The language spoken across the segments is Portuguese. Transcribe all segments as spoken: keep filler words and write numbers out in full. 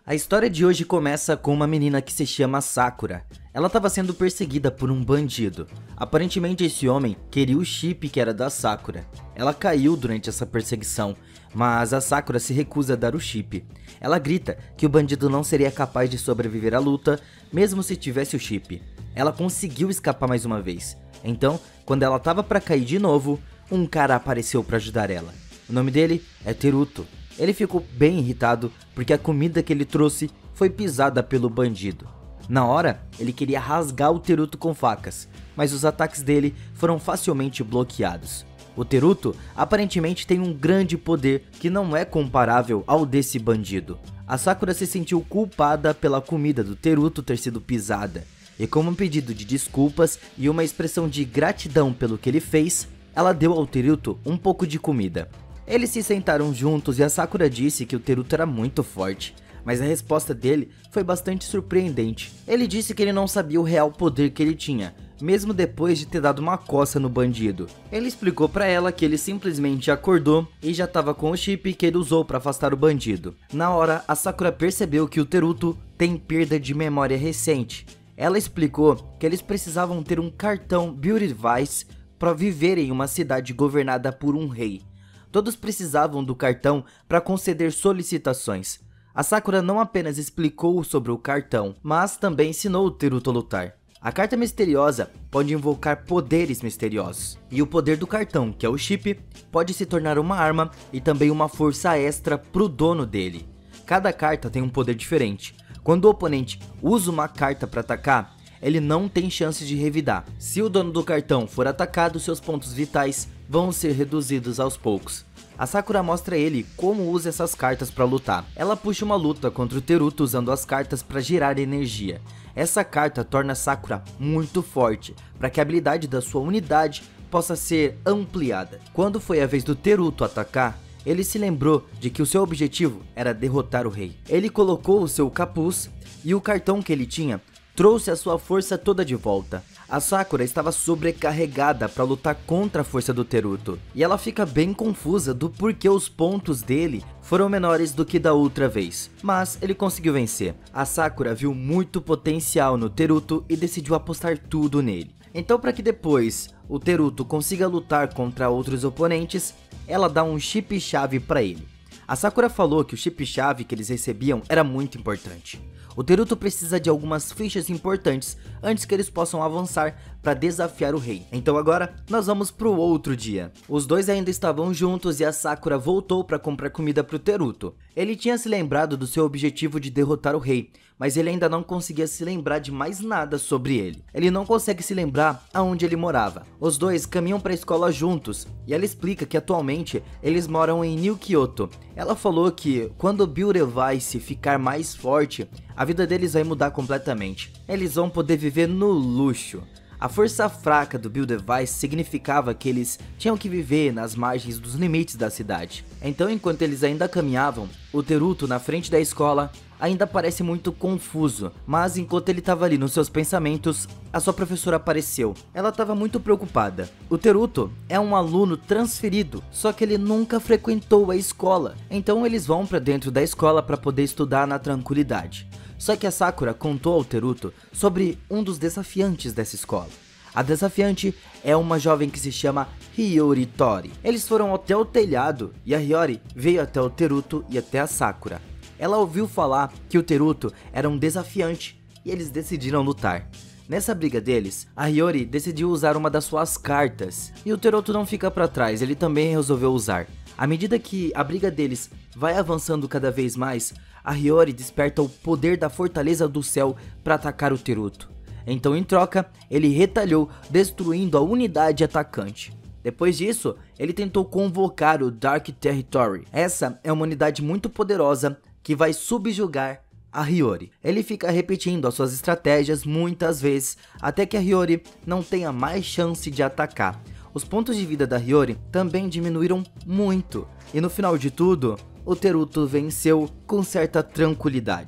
A história de hoje começa com uma menina que se chama Sakura. Ela estava sendo perseguida por um bandido. Aparentemente esse homem queria o chip que era da Sakura. Ela caiu durante essa perseguição, mas a Sakura se recusa a dar o chip. Ela grita que o bandido não seria capaz de sobreviver à luta, mesmo se tivesse o chip. Ela conseguiu escapar mais uma vez. Então, quando ela estava para cair de novo, um cara apareceu para ajudar ela. O nome dele é Teruto. Ele ficou bem irritado porque a comida que ele trouxe foi pisada pelo bandido. Na hora, ele queria rasgar o Teruto com facas, mas os ataques dele foram facilmente bloqueados. O Teruto aparentemente tem um grande poder que não é comparável ao desse bandido. A Sakura se sentiu culpada pela comida do Teruto ter sido pisada, e como um pedido de desculpas e uma expressão de gratidão pelo que ele fez, ela deu ao Teruto um pouco de comida. Eles se sentaram juntos e a Sakura disse que o Teruto era muito forte, mas a resposta dele foi bastante surpreendente. Ele disse que ele não sabia o real poder que ele tinha, mesmo depois de ter dado uma coça no bandido. Ele explicou pra ela que ele simplesmente acordou e já estava com o chip que ele usou para afastar o bandido. Na hora, a Sakura percebeu que o Teruto tem perda de memória recente. Ela explicou que eles precisavam ter um cartão Beauty Device para viver em uma cidade governada por um rei. Todos precisavam do cartão para conceder solicitações. A Sakura não apenas explicou sobre o cartão, mas também ensinou o Teruto a lutar. A carta misteriosa pode invocar poderes misteriosos, e o poder do cartão, que é o chip, pode se tornar uma arma e também uma força extra pro dono dele. Cada carta tem um poder diferente. Quando o oponente usa uma carta para atacar, ele não tem chance de revidar. Se o dono do cartão for atacado, seus pontos vitais vão ser reduzidos aos poucos. A Sakura mostra a ele como usa essas cartas para lutar. Ela puxa uma luta contra o Teruto usando as cartas para gerar energia. Essa carta torna a Sakura muito forte, para que a habilidade da sua unidade possa ser ampliada. Quando foi a vez do Teruto atacar, ele se lembrou de que o seu objetivo era derrotar o rei. Ele colocou o seu capuz e o cartão que ele tinha trouxe a sua força toda de volta. A Sakura estava sobrecarregada para lutar contra a força do Teruto, e ela fica bem confusa do porquê os pontos dele foram menores do que da outra vez, mas ele conseguiu vencer. A Sakura viu muito potencial no Teruto e decidiu apostar tudo nele. Então, para que depois o Teruto consiga lutar contra outros oponentes, ela dá um chip-chave para ele. A Sakura falou que o chip-chave que eles recebiam era muito importante. O Teruto precisa de algumas fichas importantes antes que eles possam avançar para desafiar o rei. Então agora nós vamos pro outro dia. Os dois ainda estavam juntos e a Sakura voltou para comprar comida pro Teruto. Ele tinha se lembrado do seu objetivo de derrotar o rei, mas ele ainda não conseguia se lembrar de mais nada sobre ele. Ele não consegue se lembrar aonde ele morava. Os dois caminham para a escola juntos e ela explica que atualmente eles moram em New Kyoto. Ela falou que quando o Beauty Device ficar mais forte, a vida deles vai mudar completamente. Eles vão poder viver no luxo. A força fraca do Beauty Device significava que eles tinham que viver nas margens dos limites da cidade. Então, enquanto eles ainda caminhavam, o Teruto na frente da escola ainda parece muito confuso, mas enquanto ele estava ali nos seus pensamentos, a sua professora apareceu. Ela estava muito preocupada. O Teruto é um aluno transferido, só que ele nunca frequentou a escola. Então eles vão para dentro da escola para poder estudar na tranquilidade. Só que a Sakura contou ao Teruto sobre um dos desafiantes dessa escola. A desafiante é uma jovem que se chama Hiyori Tori. Eles foram até o telhado e a Hiyori veio até o Teruto e até a Sakura. Ela ouviu falar que o Teruto era um desafiante e eles decidiram lutar. Nessa briga deles, a Hiyori decidiu usar uma das suas cartas e o Teruto não fica para trás, ele também resolveu usar. À medida que a briga deles vai avançando cada vez mais, a Hiyori desperta o poder da Fortaleza do Céu para atacar o Teruto. Então, em troca, ele retalhou, destruindo a unidade atacante. Depois disso, ele tentou convocar o Dark Territory. Essa é uma unidade muito poderosa que vai subjugar a Hiyori. Ele fica repetindo as suas estratégias muitas vezes, até que a Hiyori não tenha mais chance de atacar. Os pontos de vida da Hiyori também diminuíram muito, e no final de tudo, o Teruto venceu com certa tranquilidade.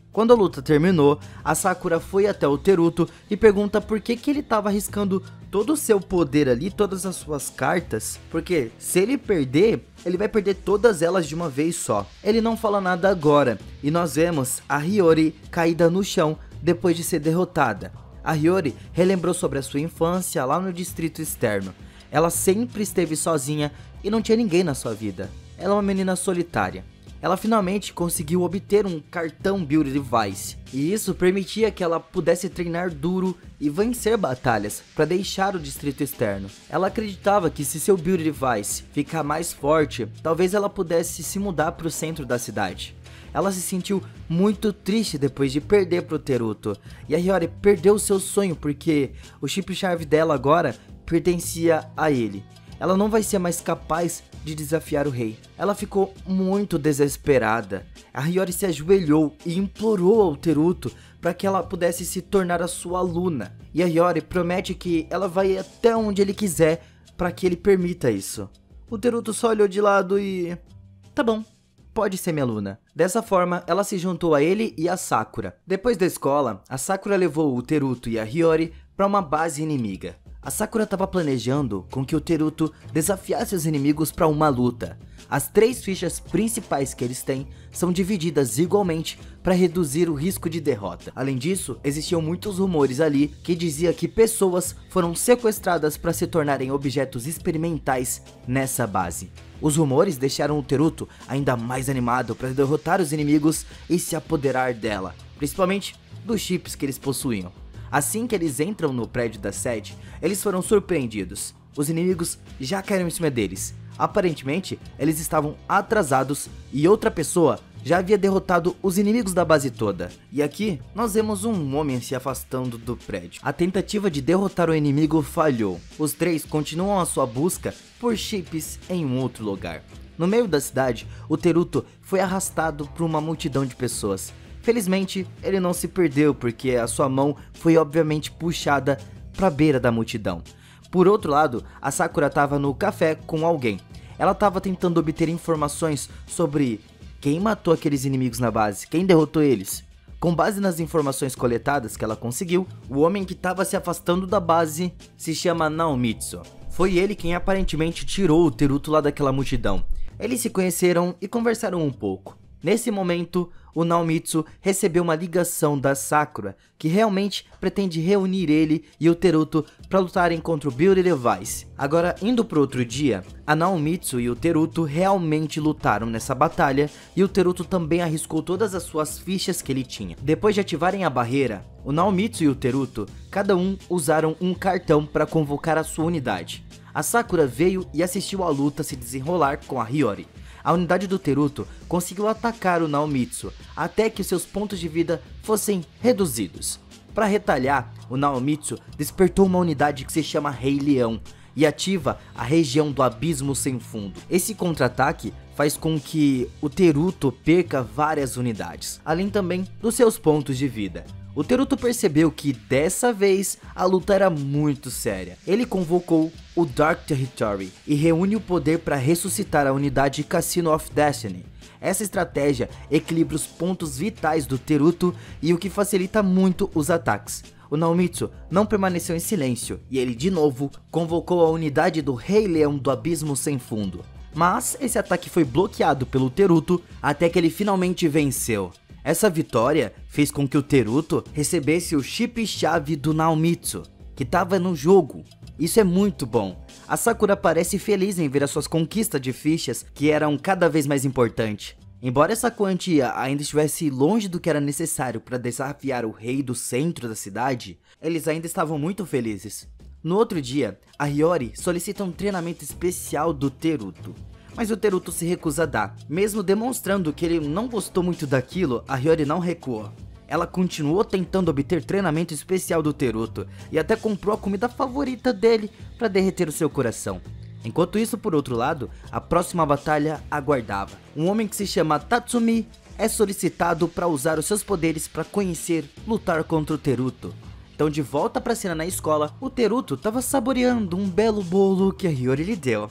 Quando a luta terminou, a Sakura foi até o Teruto e pergunta por que que ele estava arriscando todo o seu poder ali, todas as suas cartas, porque se ele perder, ele vai perder todas elas de uma vez só. Ele não fala nada agora e nós vemos a Hiyori caída no chão depois de ser derrotada. A Hiyori relembrou sobre a sua infância lá no distrito externo. Ela sempre esteve sozinha e não tinha ninguém na sua vida. Ela é uma menina solitária. Ela finalmente conseguiu obter um cartão Beauty Device, e isso permitia que ela pudesse treinar duro e vencer batalhas para deixar o distrito externo. Ela acreditava que se seu Beauty Device ficar mais forte, talvez ela pudesse se mudar para o centro da cidade. Ela se sentiu muito triste depois de perder para o Teruto, e a Hiyori perdeu seu sonho porque o chip-chave dela agora pertencia a ele. Ela não vai ser mais capaz de desafiar o rei. Ela ficou muito desesperada. A Hiyori se ajoelhou e implorou ao Teruto para que ela pudesse se tornar a sua aluna. E a Hiyori promete que ela vai até onde ele quiser para que ele permita isso. O Teruto só olhou de lado e... tá bom, pode ser minha aluna. Dessa forma, ela se juntou a ele e a Sakura. Depois da escola, a Sakura levou o Teruto e a Hiyori para uma base inimiga. A Sakura estava planejando com que o Teruto desafiasse os inimigos para uma luta. As três fichas principais que eles têm são divididas igualmente para reduzir o risco de derrota. Além disso, existiam muitos rumores ali que diziam que pessoas foram sequestradas para se tornarem objetos experimentais nessa base. Os rumores deixaram o Teruto ainda mais animado para derrotar os inimigos e se apoderar dela, principalmente dos chips que eles possuíam. Assim que eles entram no prédio da sede, eles foram surpreendidos. Os inimigos já caíram em cima deles. Aparentemente, eles estavam atrasados e outra pessoa já havia derrotado os inimigos da base toda. E aqui, nós vemos um homem se afastando do prédio. A tentativa de derrotar o inimigo falhou. Os três continuam a sua busca por chips em um outro lugar. No meio da cidade, o Teruto foi arrastado por uma multidão de pessoas. Felizmente, ele não se perdeu porque a sua mão foi obviamente puxada para a beira da multidão. Por outro lado, a Sakura estava no café com alguém. Ela estava tentando obter informações sobre quem matou aqueles inimigos na base, quem derrotou eles. Com base nas informações coletadas que ela conseguiu, o homem que estava se afastando da base se chama Naomitsu. Foi ele quem aparentemente tirou o Teruto lá daquela multidão. Eles se conheceram e conversaram um pouco. Nesse momento, o Naomitsu recebeu uma ligação da Sakura, que realmente pretende reunir ele e o Teruto para lutarem contra o Beauty Device. Agora, indo pro outro dia, a Naomitsu e o Teruto realmente lutaram nessa batalha e o Teruto também arriscou todas as suas fichas que ele tinha. Depois de ativarem a barreira, o Naomitsu e o Teruto, cada um usaram um cartão para convocar a sua unidade. A Sakura veio e assistiu a luta se desenrolar com a Hiyori. A unidade do Teruto conseguiu atacar o Naomitsu até que seus pontos de vida fossem reduzidos. Para retalhar, o Naomitsu despertou uma unidade que se chama Rei Leão e ativa a região do Abismo Sem Fundo. Esse contra-ataque faz com que o Teruto perca várias unidades, além também dos seus pontos de vida. O Teruto percebeu que dessa vez a luta era muito séria. Ele convocou o Dark Territory e reúne o poder para ressuscitar a unidade Casino of Destiny. Essa estratégia equilibra os pontos vitais do Teruto e o que facilita muito os ataques. O Naomitsu não permaneceu em silêncio e ele de novo convocou a unidade do Rei Leão do Abismo Sem Fundo. Mas esse ataque foi bloqueado pelo Teruto até que ele finalmente venceu. Essa vitória fez com que o Teruto recebesse o chip-chave do Naomitsu, que estava no jogo. Isso é muito bom. A Sakura parece feliz em ver as suas conquistas de fichas, que eram cada vez mais importantes. Embora essa quantia ainda estivesse longe do que era necessário para desafiar o rei do centro da cidade, eles ainda estavam muito felizes. No outro dia, a Hiyori solicita um treinamento especial do Teruto. Mas o Teruto se recusa a dar. Mesmo demonstrando que ele não gostou muito daquilo, a Hiyori não recuou. Ela continuou tentando obter treinamento especial do Teruto e até comprou a comida favorita dele para derreter o seu coração. Enquanto isso, por outro lado, a próxima batalha aguardava. Um homem que se chama Tatsumi é solicitado para usar os seus poderes para conhecer, lutar contra o Teruto. Então, de volta para a cena na escola, o Teruto estava saboreando um belo bolo que a Hiyori lhe deu.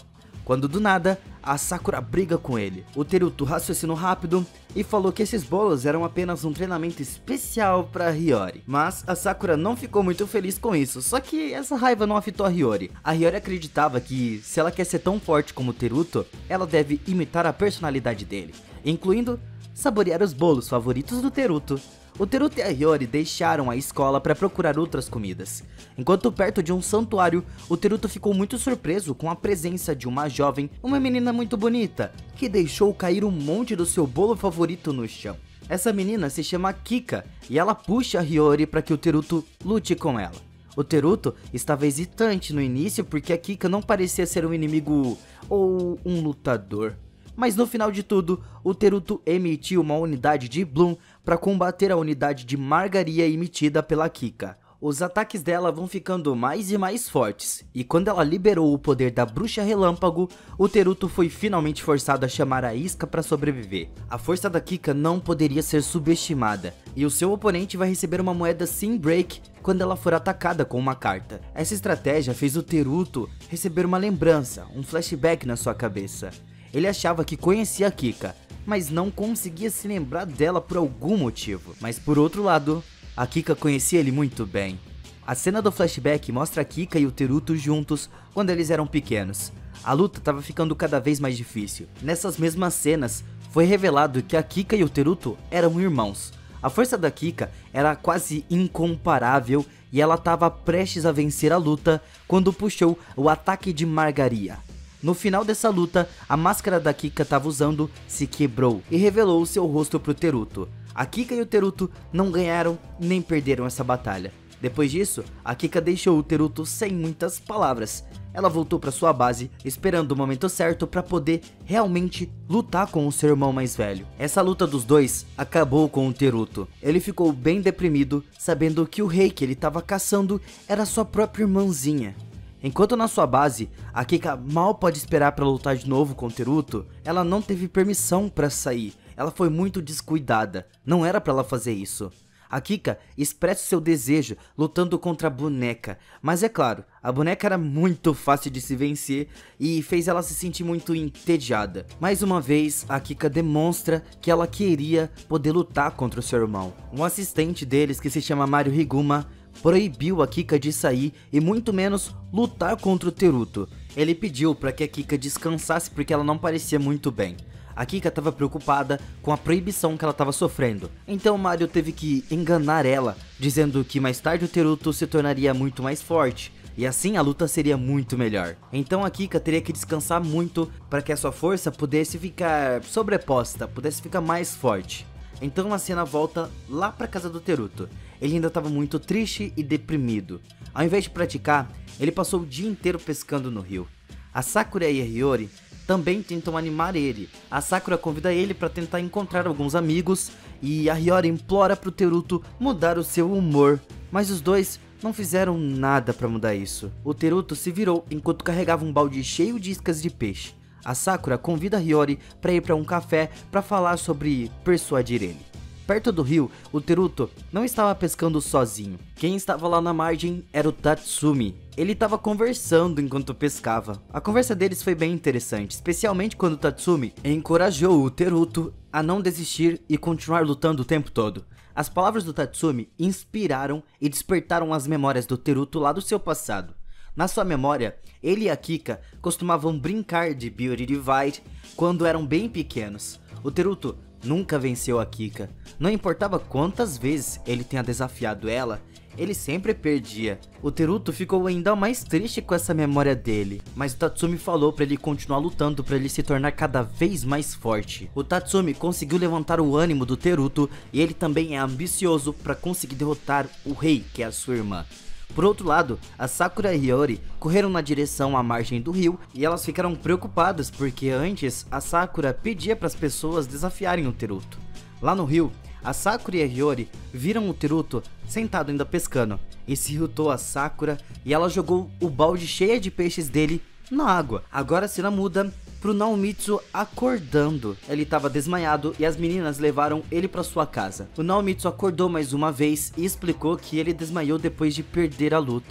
quando do nada, a Sakura briga com ele. O Teruto raciocinou rápido e falou que esses bolos eram apenas um treinamento especial para Hiyori. Mas a Sakura não ficou muito feliz com isso, só que essa raiva não afetou a Hiyori. A Hiyori acreditava que se ela quer ser tão forte como o Teruto, ela deve imitar a personalidade dele, incluindo saborear os bolos favoritos do Teruto. O Teruto e a Hiyori deixaram a escola para procurar outras comidas. Enquanto perto de um santuário, o Teruto ficou muito surpreso com a presença de uma jovem, uma menina muito bonita, que deixou cair um monte do seu bolo favorito no chão. Essa menina se chama Kika e ela puxa a Hiyori para que o Teruto lute com ela. O Teruto estava hesitante no início porque a Kika não parecia ser um inimigo ou um lutador. Mas no final de tudo, o Teruto emitiu uma unidade de Bloom para combater a unidade de Margaria emitida pela Kika. Os ataques dela vão ficando mais e mais fortes, e quando ela liberou o poder da Bruxa Relâmpago, o Teruto foi finalmente forçado a chamar a isca para sobreviver. A força da Kika não poderia ser subestimada, e o seu oponente vai receber uma moeda Sim Break quando ela for atacada com uma carta. Essa estratégia fez o Teruto receber uma lembrança, um flashback na sua cabeça. Ele achava que conhecia a Kika, mas não conseguia se lembrar dela por algum motivo. Mas por outro lado, a Kika conhecia ele muito bem. A cena do flashback mostra a Kika e o Teruto juntos quando eles eram pequenos. A luta estava ficando cada vez mais difícil. Nessas mesmas cenas, foi revelado que a Kika e o Teruto eram irmãos. A força da Kika era quase incomparável e ela estava prestes a vencer a luta quando puxou o ataque de Margaria. No final dessa luta, a máscara da Kika estava usando se quebrou e revelou seu rosto pro Teruto. A Kika e o Teruto não ganharam nem perderam essa batalha. Depois disso, a Kika deixou o Teruto sem muitas palavras. Ela voltou para sua base, esperando o momento certo para poder realmente lutar com o seu irmão mais velho. Essa luta dos dois acabou com o Teruto. Ele ficou bem deprimido, sabendo que o rei que ele estava caçando era sua própria irmãzinha. Enquanto na sua base, a Kika mal pode esperar para lutar de novo com o Teruto, ela não teve permissão para sair. Ela foi muito descuidada, não era para ela fazer isso. A Kika expressa seu desejo lutando contra a boneca, mas é claro, a boneca era muito fácil de se vencer e fez ela se sentir muito entediada. Mais uma vez, a Kika demonstra que ela queria poder lutar contra o seu irmão. Um assistente deles, que se chama Mario Higuma, proibiu a Kika de sair e muito menos lutar contra o Teruto. Ele pediu para que a Kika descansasse porque ela não parecia muito bem. A Kika estava preocupada com a proibição que ela estava sofrendo, então Mario teve que enganar ela, dizendo que mais tarde o Teruto se tornaria muito mais forte, e assim a luta seria muito melhor. Então a Kika teria que descansar muito para que a sua força pudesse ficar sobreposta, pudesse ficar mais forte. Então a cena volta lá para casa do Teruto. Ele ainda estava muito triste e deprimido. Ao invés de praticar, ele passou o dia inteiro pescando no rio. A Sakura e a Hiyori também tentam animar ele. A Sakura convida ele para tentar encontrar alguns amigos e a Hiyori implora para o Teruto mudar o seu humor, mas os dois não fizeram nada para mudar isso. O Teruto se virou enquanto carregava um balde cheio de iscas de peixe. A Sakura convida a Hiyori para ir para um café para falar sobre persuadir ele. Perto do rio, o Teruto não estava pescando sozinho. Quem estava lá na margem era o Tatsumi. Ele estava conversando enquanto pescava. A conversa deles foi bem interessante, especialmente quando o Tatsumi encorajou o Teruto a não desistir e continuar lutando o tempo todo. As palavras do Tatsumi inspiraram e despertaram as memórias do Teruto lá do seu passado. Na sua memória, ele e a Kika costumavam brincar de Beauty Divide quando eram bem pequenos. O Teruto nunca venceu a Kika. Não importava quantas vezes ele tenha desafiado ela, ele sempre perdia. O Teruto ficou ainda mais triste com essa memória dele, mas o Tatsumi falou para ele continuar lutando para ele se tornar cada vez mais forte. O Tatsumi conseguiu levantar o ânimo do Teruto e ele também é ambicioso para conseguir derrotar o rei, que é a sua irmã. Por outro lado, a Sakura e Hiyori correram na direção à margem do rio e elas ficaram preocupadas porque antes a Sakura pedia para as pessoas desafiarem o Teruto. Lá no rio, a Sakura e a Hiyori viram o Teruto sentado ainda pescando e se irritou a Sakura e ela jogou o balde cheio de peixes dele na água. Agora a cena muda pro Naomitsu acordando. Ele estava desmaiado e as meninas levaram ele para sua casa. O Naomitsu acordou mais uma vez e explicou que ele desmaiou depois de perder a luta.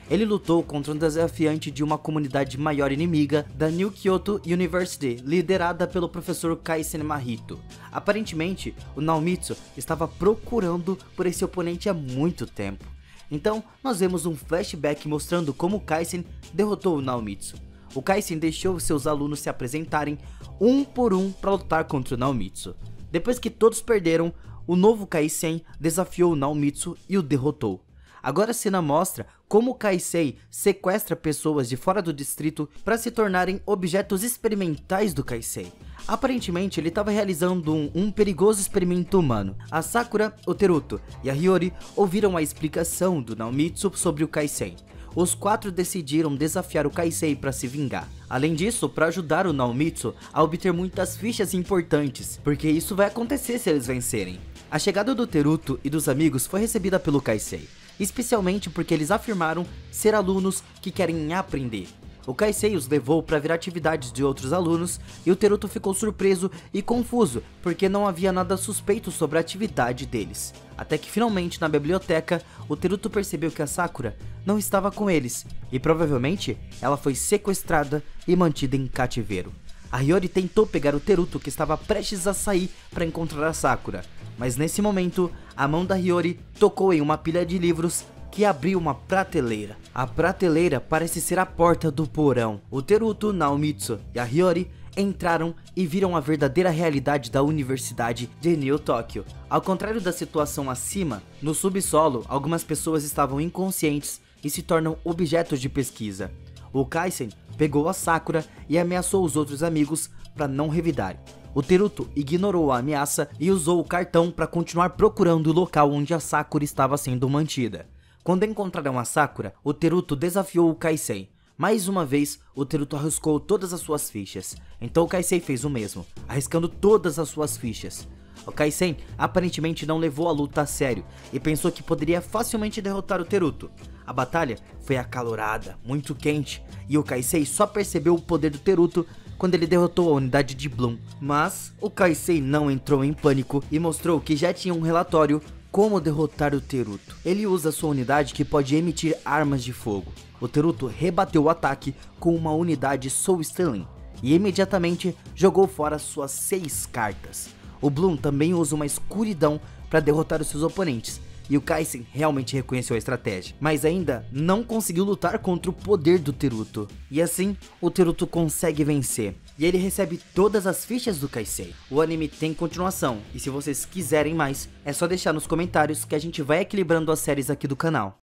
Ele lutou contra um desafiante de uma comunidade maior inimiga da New Kyoto University, liderada pelo professor Kaisen Mahito. Aparentemente, o Naomitsu estava procurando por esse oponente há muito tempo. Então, nós vemos um flashback mostrando como Kaisen derrotou o Naomitsu. O Kaisen deixou seus alunos se apresentarem um por um para lutar contra o Naomitsu. Depois que todos perderam, o novo Kaisen desafiou o Naomitsu e o derrotou. Agora a cena mostra como o Kaisei sequestra pessoas de fora do distrito para se tornarem objetos experimentais do Kaisei. Aparentemente ele estava realizando um, um perigoso experimento humano. A Sakura, o Teruto e a Hiyori ouviram a explicação do Naomitsu sobre o Kaisei. Os quatro decidiram desafiar o Kaisei para se vingar. Além disso, para ajudar o Naomitsu a obter muitas fichas importantes, porque isso vai acontecer se eles vencerem. A chegada do Teruto e dos amigos foi recebida pelo Kaisei, especialmente porque eles afirmaram ser alunos que querem aprender. O Kaisei os levou para ver atividades de outros alunos e o Teruto ficou surpreso e confuso porque não havia nada suspeito sobre a atividade deles. Até que finalmente na biblioteca o Teruto percebeu que a Sakura não estava com eles e provavelmente ela foi sequestrada e mantida em cativeiro. A Hiyori tentou pegar o Teruto que estava prestes a sair para encontrar a Sakura, mas nesse momento a mão da Hiyori tocou em uma pilha de livros que abriu uma prateleira. A prateleira parece ser a porta do porão. O Teruto, Naomitsu e a Hiyori entraram e viram a verdadeira realidade da Universidade de New Tóquio. Ao contrário da situação acima, no subsolo, algumas pessoas estavam inconscientes e se tornam objetos de pesquisa. O Kaisen pegou a Sakura e ameaçou os outros amigos para não revidarem. O Teruto ignorou a ameaça e usou o cartão para continuar procurando o local onde a Sakura estava sendo mantida. Quando encontraram a Sakura, o Teruto desafiou o Kaisei. Mais uma vez, o Teruto arriscou todas as suas fichas. Então o Kaisei fez o mesmo, arriscando todas as suas fichas. O Kaisen aparentemente não levou a luta a sério e pensou que poderia facilmente derrotar o Teruto. A batalha foi acalorada, muito quente, e o Kaisei só percebeu o poder do Teruto quando ele derrotou a unidade de Bloom. Mas o Kaisei não entrou em pânico e mostrou que já tinha um relatório como derrotar o Teruto. Ele usa sua unidade que pode emitir armas de fogo. O Teruto rebateu o ataque com uma unidade Soul Stealing e imediatamente jogou fora suas seis cartas. O Bloom também usa uma escuridão para derrotar os seus oponentes, e o Kaisen realmente reconheceu a estratégia, mas ainda não conseguiu lutar contra o poder do Teruto. E assim, o Teruto consegue vencer, e ele recebe todas as fichas do Kaisei. O anime tem continuação, e se vocês quiserem mais, é só deixar nos comentários que a gente vai equilibrando as séries aqui do canal.